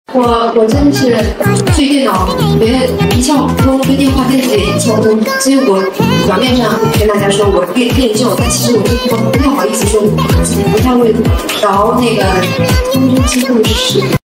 我真的是对电脑连一窍不通，对电话电子也一窍不通，所以我表面上跟大家说我练就，但其实我不太好意思说自己不太会调那个通知记录是。